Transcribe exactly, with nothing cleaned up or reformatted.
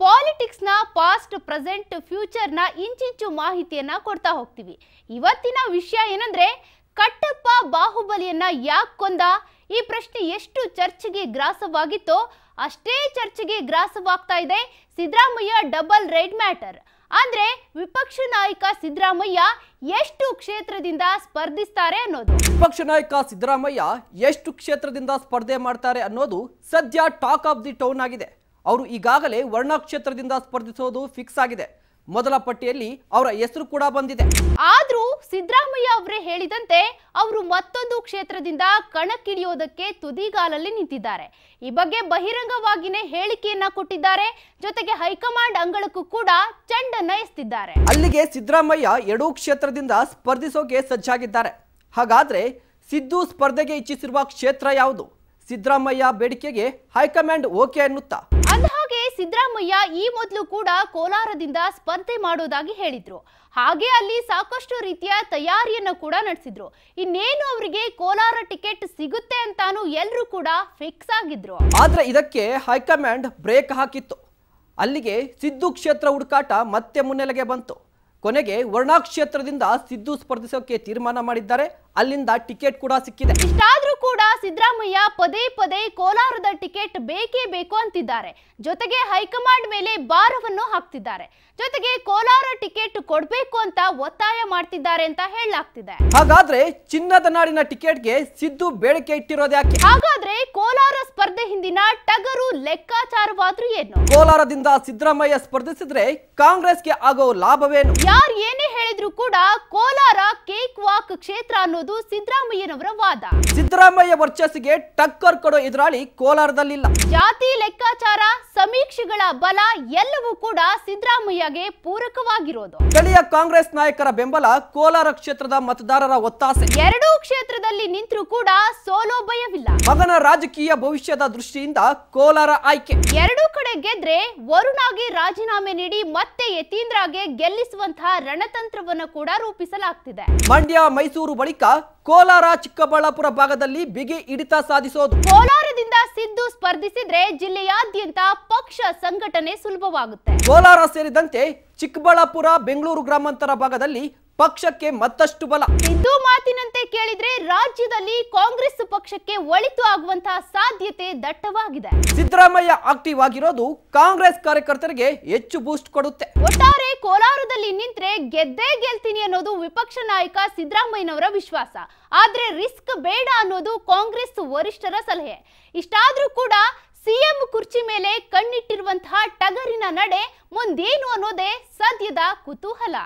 Politics ನ past present future ನ ಇಂಚಿಂಚು ಮಾಹಿತಿಯನ್ನ ಕೊಡ್ತಾ ಹೋಗ್ತೀವಿ। ಇವತ್ತಿನ ವಿಷಯ ಏನಂದ್ರೆ ಕಟ್ಟಪ್ಪ ಬಾಹುಬಲಿಯನ್ನ ಯಾಕೆ ಕೊಂದ? ಈ ಪ್ರಶ್ನೆ ಎಷ್ಟು ಚರ್ಚೆಗೆ ಗ್ರಾಸವಾಗಿತ್ತೋ ಅಷ್ಟೇ ಚರ್ಚೆಗೆ ಗ್ರಾಸವಾಗ್ತಾ ಇದೆ ಸಿದ್ದರಾಮಯ್ಯ ಡಬಲ್ ರೆಡ್ ಮ್ಯಾಟರ್। ಅಂದ್ರೆ ವಿಪಕ್ಷ ನಾಯಕ ಸಿದ್ದರಾಮಯ್ಯ ಎಷ್ಟು ಕ್ಷೇತ್ರದಿಂದ ಸ್ಪರ್ಧಿಸ್ತಾರೆ ಅನ್ನೋದು। ವಿಪಕ್ಷ ನಾಯಕ ಸಿದ್ದರಾಮಯ್ಯ ಎಷ್ಟು ಕ್ಷೇತ್ರದಿಂದ ಸ್ಪರ್ಧೆ ಮಾಡ್ತಾರೆ ಅನ್ನೋದು ಸದ್ಯ ಟಾಕ್ ಆಫ್ ದಿ ಟೌನ್ ಆಗಿದೆ। ಅವರು ಈಗಾಗಲೇ ವರ್ಣ ಕ್ಷೇತ್ರದಿಂದ ಸ್ಪರ್ಧಿಸೋದು ಫಿಕ್ಸ್ ಆಗಿದೆ। ಮೊದಲ ಪಟ್ಟಿಯಲ್ಲಿ ಅವರ ಹೆಸರು ಕೂಡ ಬಂದಿದೆ। ಆದ್ರೂ ಸಿದ್ದರಾಮಯ್ಯ ಅವರೇ ಹೇಳಿದಂತೆ ಅವರು ಮತ್ತೊಂದು ಕ್ಷೇತ್ರದಿಂದ ಕಣಕ್ಕಿಳಿಯೋದಕ್ಕೆ ತುದಿಗಾಲಲ್ಲಿ ನಿಂತಿದ್ದಾರೆ। ಈ ಬಗ್ಗೆ ಬಹಿರಂಗವಾಗಿನೇ ಹೇಳಿಕೆಯನ್ನ ಕೊಟ್ಟಿದ್ದಾರೆ। ಜೊತೆಗೆ ಹೈಕಮಾಂಡ್ ಅಂಗಳಕ್ಕೂ ಕೂಡ ಚೆಂಡನ್ನ ಎಸ್ತಿದ್ದಾರೆ। ಅಲ್ಲಿಗೆ ಸಿದ್ದರಾಮಯ್ಯ ಎರಡೂ ಕ್ಷೇತ್ರದಿಂದ ಸ್ಪರ್ಧಿಸೋಕೆ ಸಜ್ಜಾಗಿದ್ದಾರೆ। ಹಾಗಾದ್ರೆ ಸಿದ್ದು ಸ್ಪರ್ಧೆಗೆ ಇಚ್ಛಿಸಿರುವ ಕ್ಷೇತ್ರ ಯಾವುದು? ಸಿದ್ದರಾಮಯ್ಯ ಬೇಡಿಕೆಗೆ ಹೈಕಮಾಂಡ್ ಓಕೆ ಅನ್ನುತ್ತಾ? ಅಂದಹಾಗೆ ಸಿದ್ದರಾಮಯ್ಯ ಈ ಮೊದಲು ಕೂಡ ಕೋಲಾರದಿಂದ ಸ್ಪರ್ಧೆ ಮಾಡೋದಾಗಿ ಹೇಳಿದ್ರು। ಹಾಗೆ ಅಲ್ಲಿ ಸಾಕಷ್ಟು ರೀತಿಯ ತಯಾರಿಯನ್ನ ಕೂಡ ನಡೆಸಿದ್ರು। ಇನ್ನೇನು ಅವರಿಗೆ ಕೋಲಾರ ಟಿಕೆಟ್ ಸಿಗುತ್ತೆ ಅಂತಾನು ಎಲ್ಲರೂ ಕೂಡ ಫಿಕ್ಸ್ ಆಗಿದ್ರು। ಆದ್ರೆ ಇದಕ್ಕೆ ಹೈಕಮಾಂಡ್ ಬ್ರೇಕ್ ಹಾಕಿತ್ತು। ಅಲ್ಲಿಗೆ ಸಿದ್ದು ಕ್ಷೇತ್ರ ಹುಡುಕಾಟ ಮತ್ತೆ ಮುನ್ನೆಲೆಗೆ ಬಂತು। ಕೊನೆಗೆ ವರ್ಣಾ ಕ್ಷೇತ್ರದಿಂದ ಸಿದ್ದು ಸ್ಪರ್ಧಿಸೋಕೆ ತೀರ್ಮಾನ ಮಾಡಿದ್ದಾರೆ। ಅಲ್ಲಿಂದ ಟಿಕೆಟ್ ಕೂಡ ಸಿಕ್ಕಿದೆ। ಇಷ್ಟಾದ್ರೂ ಕೂಡ ಸಿದ್ದರಾಮಯ್ಯ ಪದೇ ಪದೇ ಕೋಲಾರದ ಟಿಕೆಟ್ ಬೇಕೇ ಬೇಕು ಅಂತಿದ್ದಾರೆ। ಜೊತೆಗೆ ಹೈಕಮಾಂಡ್ ಮೇಲೆ ಭಾರವನ್ನು ಹಾಕ್ತಿದ್ದಾರೆ। ಜೊತೆಗೆ ಕೋಲಾರ ಟಿಕೆಟ್ ಕೊಡಬೇಕು ಅಂತ ಒತ್ತಾಯ ಮಾಡ್ತಿದ್ದಾರೆ ಅಂತ ಹೇಳಲಾಗ್ತಿದೆ। ಹಾಗಾದ್ರೆ ಚಿನ್ನದ ನಾಡಿನ ಟಿಕೆಟ್ಗೆ ಸಿದ್ದು ಬೇಡಿಕೆ ಇಟ್ಟಿರೋದು ಯಾಕೆ? ಹಾಗಾದ್ರೆ ಕೋಲಾರ ಸ್ಪರ್ಧೆ ಹಿಂದಿನ ಟಗರು ಲೆಕ್ಕಾಚಾರವಾದ್ರೂ ಏನು? ಕೋಲಾರದಿಂದ ಸಿದ್ದರಾಮಯ್ಯ ಸ್ಪರ್ಧಿಸಿದ್ರೆ ಕಾಂಗ್ರೆಸ್ಗೆ ಆಗೋ ಲಾಭವೇನು? ಯಾರು ಏನೇ ಹೇಳಿದ್ರು ಕೂಡ ಕೋಲಾರ ಕೇಕ್ ವಾಕ್ ಕ್ಷೇತ್ರ ಅನ್ನೋದು ಸಿದ್ದರಾಮಯ್ಯನವರ ವಾದ। ಸಿದ್ದರಾಮಯ್ಯ ವರ್ಚಸ್ಸಿಗೆ ಟಕ್ಕರ್ ಕೊಡೋ ಎದುರಾಳಿ ಕೋಲಾರದಲ್ಲಿಲ್ಲ। ಜಾತಿ ಲೆಕ್ಕಾಚಾರ, ಸಮೀಕ್ಷೆಗಳ ಬಲ ಎಲ್ಲವೂ ಕೂಡ ಸಿದ್ದರಾಮಯ್ಯಗೆ ಪೂರಕವಾಗಿರೋದು। ಸ್ಥಳೀಯ ಕಾಂಗ್ರೆಸ್ ನಾಯಕರ ಬೆಂಬಲ, ಕೋಲಾರ ಕ್ಷೇತ್ರದ ಮತದಾರರ ಒತ್ತಾಸೆ, ಎರಡೂ ಕ್ಷೇತ್ರದಲ್ಲಿ ನಿಂತರೂ ಕೂಡ ಸೋಲೋ ಭಯವಿಲ್ಲ। ಮಗನ ರಾಜಕೀಯ ಭವಿಷ್ಯದ ದೃಷ್ಟಿಯಿಂದ ಕೋಲಾರ ಆಯ್ಕೆ। ಎರಡೂ ಕಡೆ ಗೆದ್ರೆ ವರುಣಾಗೆ ರಾಜೀನಾಮೆ ನೀಡಿ ಮತ್ತೆ ಯತೀಂದ್ರಗೆ ಗೆಲ್ಲಿಸುವಂತಹ ರಣತಂತ್ರವನ್ನು ಕೂಡ ರೂಪಿಸಲಾಗ್ತಿದೆ। ಮಂಡ್ಯ, ಮೈಸೂರು ಬಳಿಕ ಕೋಲಾರ, ಚಿಕ್ಕಬಳ್ಳಾಪುರ ಭಾಗದಲ್ಲಿ ಬಿಗಿ ಹಿಡಿತ ಸಾಧಿಸೋದು। ಕೋಲಾರದಿಂದ ಸಿದ್ದು ಸ್ಪರ್ಧಿಸಿದ್ರೆ ಜಿಲ್ಲೆಯಾದ್ಯಂತ ಪಕ್ಷ ಸಂಘಟನೆ ಸುಲಭವಾಗುತ್ತೆ। ಕೋಲಾರ ಸೇರಿದಂತೆ ಚಿಕ್ಕಬಳ್ಳಾಪುರ, ಬೆಂಗಳೂರು ಗ್ರಾಮಾಂತರ ಭಾಗದಲ್ಲಿ ಪಕ್ಷಕ್ಕೆ ಮತ್ತಷ್ಟು ಬಲ। ಸಿದ್ದು ಮಾತಿನಂತೆ ಕೇಳಿದ್ರೆ ರಾಜ್ಯದಲ್ಲಿ ಕಾಂಗ್ರೆಸ್ ಪಕ್ಷಕ್ಕೆ ಒಳಿತು ಆಗುವಂತಹ ಸಾಧ್ಯತೆ ದಟ್ಟವಾಗಿದೆ। ಸಿದ್ದರಾಮಯ್ಯ ಆಕ್ಟಿವ್ ಆಗಿರೋದು ಕಾಂಗ್ರೆಸ್ ಕಾರ್ಯಕರ್ತರಿಗೆ ಹೆಚ್ಚು ಬೂಸ್ಟ್ ಕೊಡುತ್ತೆ। ಒಟ್ಟಾರೆ ಕೋಲಾರದಲ್ಲಿ ನಿಂತ್ರೆ ಗೆದ್ದೇ ಗೆಲ್ತೀನಿ ಅನ್ನೋದು ವಿಪಕ್ಷ ನಾಯಕ ಸಿದ್ದರಾಮಯ್ಯನವರ ವಿಶ್ವಾಸ। ಆದ್ರೆ ರಿಸ್ಕ್ ಬೇಡ ಅನ್ನೋದು ಕಾಂಗ್ರೆಸ್ ವರಿಷ್ಠರ ಸಲಹೆ। ಇಷ್ಟಾದ್ರೂ ಕೂಡ ಸಿಎಂ ಕುರ್ಚಿ ಮೇಲೆ ಕಣ್ಣಿಟ್ಟಿರುವಂತಹ ಟಗರಿನ ನಡೆ ಮುಂದೇನು ಅನ್ನೋದೇ ಸದ್ಯದ ಕುತೂಹಲ।